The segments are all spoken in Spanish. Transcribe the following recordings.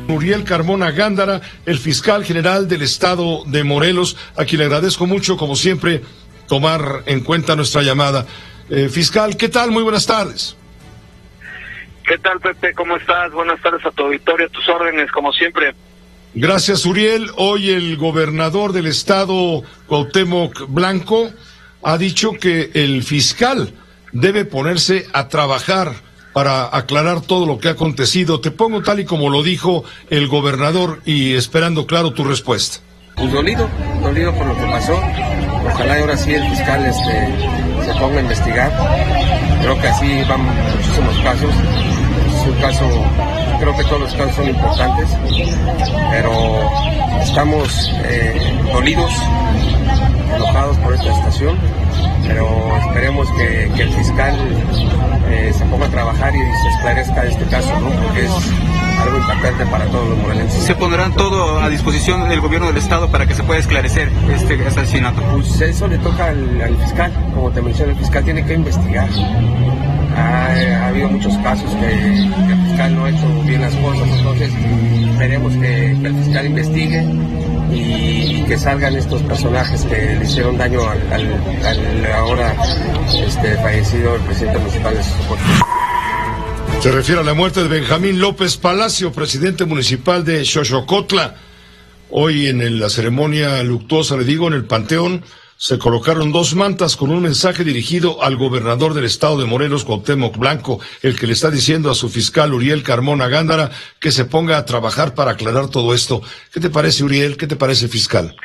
Uriel Carmona Gándara, el fiscal general del estado de Morelos, a quien le agradezco mucho, como siempre, tomar en cuenta nuestra llamada. Fiscal, ¿qué tal? Muy buenas tardes. ¿Qué tal, Pepe? ¿Cómo estás? Buenas tardes a tu auditorio, a tus órdenes, como siempre. Gracias, Uriel. Hoy el gobernador del estado, Cuauhtémoc Blanco, ha dicho que el fiscal debe ponerse a trabajar para aclarar todo lo que ha acontecido. Te pongo tal y como lo dijo el gobernador y esperando, claro, tu respuesta. Pues dolido por lo que pasó. Ojalá y ahora sí el fiscal se ponga a investigar. Creo que así van muchísimos casos. Es un caso, creo que todos los casos son importantes, pero estamos dolidos, enojados por esta situación, pero esperemos que el fiscal se ponga a trabajar y se esclarezca este caso, ¿no? Porque es algo impactante para todos los morelenses. ¿Se pondrán todo a disposición del gobierno del estado para que se pueda esclarecer este asesinato? Pues eso le toca al fiscal, como te mencioné, el fiscal tiene que investigar. Ha habido muchos casos que el fiscal no ha hecho bien las cosas, entonces esperemos que el fiscal investigue y que salgan estos personajes que le hicieron daño al ahora fallecido el presidente municipal de Xochocotla. Se refiere a la muerte de Benjamín López Palacio, presidente municipal de Xochocotla. Hoy en la ceremonia luctuosa, le digo, en el Panteón, se colocaron 2 mantas con un mensaje dirigido al gobernador del estado de Morelos, Cuauhtémoc Blanco, el que le está diciendo a su fiscal Uriel Carmona Gándara que se ponga a trabajar para aclarar todo esto. ¿Qué te parece, Uriel? ¿Qué te parece, fiscal?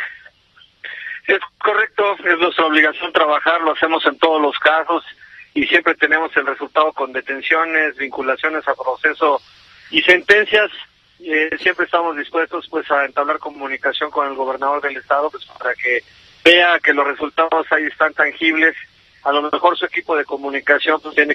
Es correcto, es nuestra obligación trabajar, lo hacemos en todos los casos y siempre tenemos el resultado con detenciones, vinculaciones a proceso y sentencias. Siempre estamos dispuestos pues a entablar comunicación con el gobernador del estado pues para que vea que los resultados ahí están tangibles. A lo mejor su equipo de comunicación pues tiene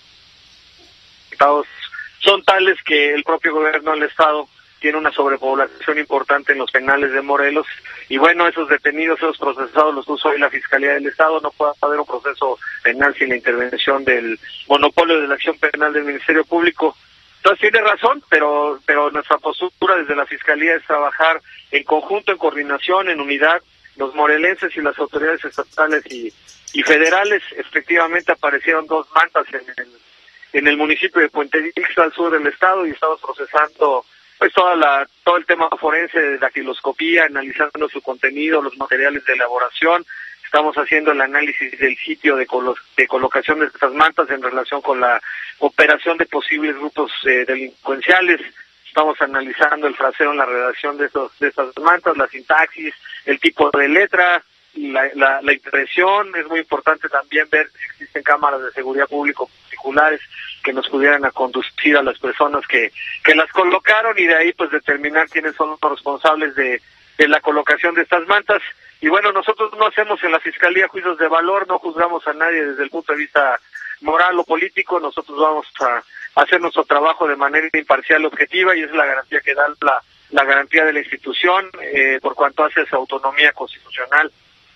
resultados son tales que el propio gobierno del estado tiene una sobrepoblación importante en los penales de Morelos y bueno, esos detenidos, esos procesados los puso hoy la Fiscalía del Estado. No puede haber un proceso penal sin la intervención del monopolio de la acción penal del Ministerio Público. Entonces tiene razón, pero nuestra postura desde la Fiscalía es trabajar en conjunto, en coordinación, en unidad. Los morelenses y las autoridades estatales y federales, efectivamente aparecieron 2 mantas en el municipio de Puente Ixtla, al sur del estado, y estamos procesando pues todo el tema forense de dactiloscopía, analizando su contenido, los materiales de elaboración. Estamos haciendo el análisis del sitio de colocación de estas mantas en relación con la operación de posibles grupos delincuenciales. Estamos analizando el fraseo en la redacción de estas mantas, la sintaxis, el tipo de letra, la impresión. Es muy importante también ver si existen cámaras de seguridad público particulares que nos pudieran a conducir a las personas que las colocaron y de ahí pues determinar quiénes son los responsables de la colocación de estas mantas. Y bueno, nosotros no hacemos en la Fiscalía juicios de valor, no juzgamos a nadie desde el punto de vista moral o político. Nosotros vamos a hacer nuestro trabajo de manera imparcial y objetiva y es la garantía que da la garantía de la institución por cuanto hace esa autonomía constitucional.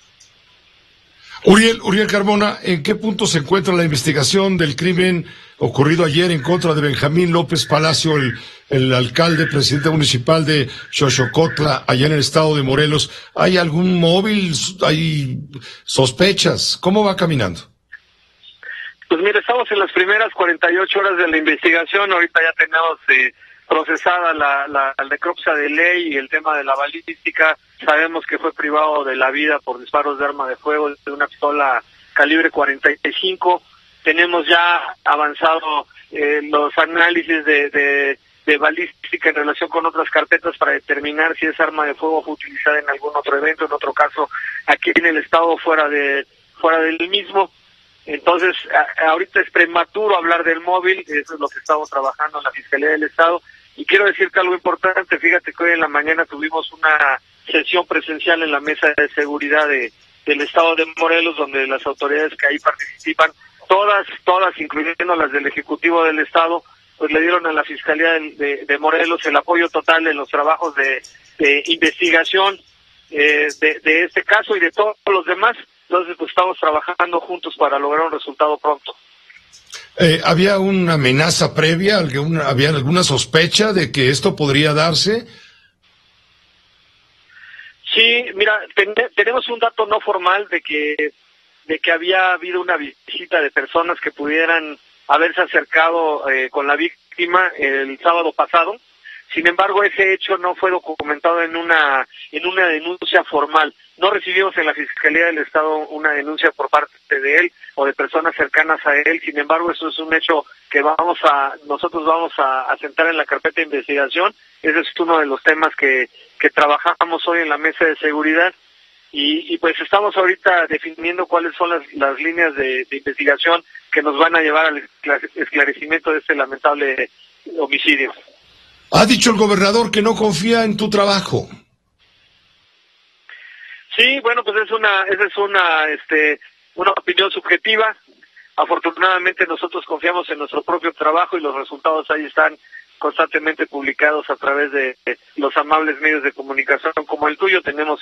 Uriel Carmona, ¿en qué punto se encuentra la investigación del crimen ocurrido ayer en contra de Benjamín López Palacio, el alcalde, presidente municipal de Xochocotla, allá en el estado de Morelos? ¿Hay algún móvil? ¿Hay sospechas? ¿Cómo va caminando? Pues mire, estamos en las primeras 48 horas de la investigación. Ahorita ya tenemos procesada la necropsia de ley y el tema de la balística. Sabemos que fue privado de la vida por disparos de arma de fuego de una pistola calibre 45. Tenemos ya avanzado los análisis de balística en relación con otras carpetas para determinar si esa arma de fuego fue utilizada en algún otro evento, en otro caso aquí en el estado fuera del mismo. Entonces, ahorita es prematuro hablar del móvil, eso es lo que estamos trabajando en la Fiscalía del Estado. Y quiero decirte algo importante, fíjate que hoy en la mañana tuvimos una sesión presencial en la Mesa de Seguridad del Estado de Morelos, donde las autoridades que ahí participan, todas, incluyendo las del Ejecutivo del Estado, pues le dieron a la Fiscalía de Morelos el apoyo total en los trabajos de investigación de este caso y de todos los demás. Entonces, pues estamos trabajando juntos para lograr un resultado pronto. ¿Había una amenaza previa? ¿Había alguna sospecha de que esto podría darse? Sí, mira, tenemos un dato no formal de que había habido una visita de personas que pudieran haberse acercado con la víctima el sábado pasado. Sin embargo, ese hecho no fue documentado en una denuncia formal. No recibimos en la Fiscalía del Estado una denuncia por parte de él o de personas cercanas a él. Sin embargo, eso es un hecho que nosotros vamos a sentar en la carpeta de investigación. Ese es uno de los temas que trabajamos hoy en la mesa de seguridad. Y pues estamos ahorita definiendo cuáles son las líneas de investigación que nos van a llevar al esclarecimiento de este lamentable homicidio. Ha dicho el gobernador que no confía en tu trabajo. Sí, bueno, pues esa es una opinión subjetiva. Afortunadamente nosotros confiamos en nuestro propio trabajo y los resultados ahí están constantemente publicados a través de los amables medios de comunicación como el tuyo. Tenemos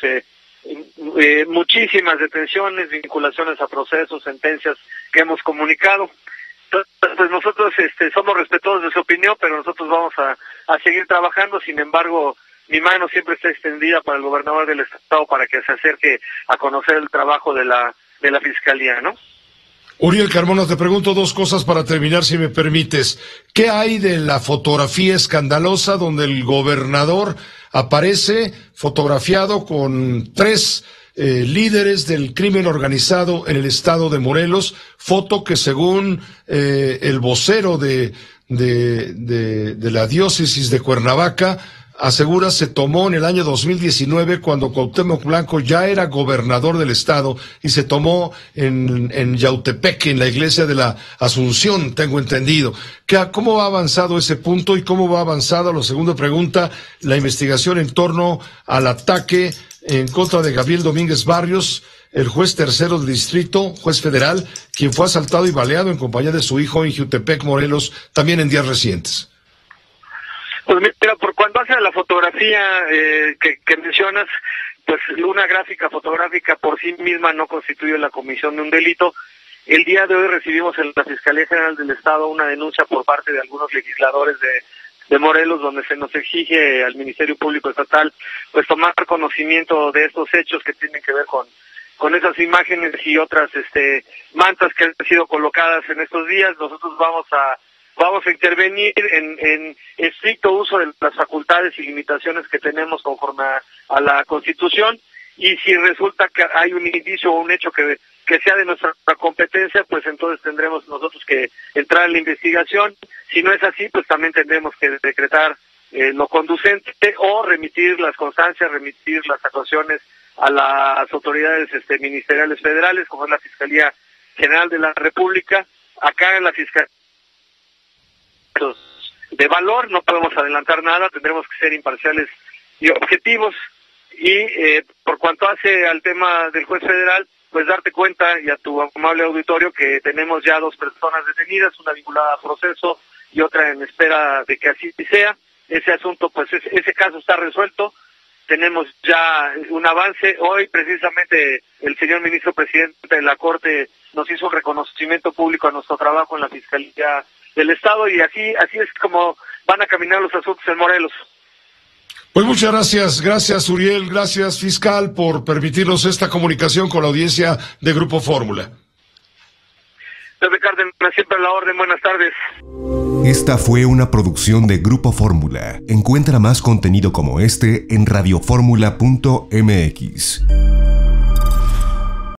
muchísimas detenciones, vinculaciones a procesos, sentencias que hemos comunicado. Pues nosotros somos respetuosos de su opinión, pero nosotros vamos a seguir trabajando. Sin embargo, mi mano siempre está extendida para el gobernador del estado para que se acerque a conocer el trabajo de la Fiscalía, ¿no? Uriel Carmona, te pregunto dos cosas para terminar, si me permites. ¿Qué hay de la fotografía escandalosa donde el gobernador aparece fotografiado con 3 líderes del crimen organizado en el estado de Morelos? Foto que según el vocero de la diócesis de Cuernavaca asegura se tomó en el año 2019 cuando Cuauhtémoc Blanco ya era gobernador del estado y se tomó en Yautepec, en la iglesia de la Asunción, tengo entendido. ¿Cómo ha avanzado ese punto y cómo va avanzada, la segunda pregunta, la investigación en torno al ataque en contra de Gabriel Domínguez Barrios, el juez tercero del distrito, juez federal, quien fue asaltado y baleado en compañía de su hijo en Jiutepec, Morelos, también en días recientes? Pues mira, por cuanto hace a la fotografía que mencionas, pues una gráfica fotográfica por sí misma no constituye la comisión de un delito. El día de hoy recibimos en la Fiscalía General del Estado una denuncia por parte de algunos legisladores de Morelos, donde se nos exige al Ministerio Público Estatal pues tomar conocimiento de estos hechos que tienen que ver con esas imágenes y otras mantas que han sido colocadas en estos días. Nosotros vamos a intervenir en estricto uso de las facultades y limitaciones que tenemos conforme a la Constitución, y si resulta que hay un indicio o un hecho que sea de nuestra competencia, pues entonces tendremos nosotros que entrar en la investigación. Si no es así, pues también tendremos que decretar lo conducente o remitir las constancias, remitir las actuaciones a las autoridades ministeriales federales, como es la Fiscalía General de la República. Acá en la Fiscalía de valor no podemos adelantar nada, tendremos que ser imparciales y objetivos. Y por cuanto hace al tema del juez federal, pues darte cuenta, y a tu amable auditorio, que tenemos ya 2 personas detenidas, una vinculada a proceso y otra en espera de que así sea. Ese asunto, pues ese caso está resuelto. Tenemos ya un avance. Hoy precisamente el señor ministro presidente de la Corte nos hizo un reconocimiento público a nuestro trabajo en la Fiscalía del Estado, y así es como van a caminar los asuntos en Morelos. Pues muchas gracias Uriel, gracias fiscal por permitirnos esta comunicación con la audiencia de Grupo Fórmula. Pepe Cárdenas, siempre a la orden, buenas tardes. Esta fue una producción de Grupo Fórmula. Encuentra más contenido como este en radioformula.mx.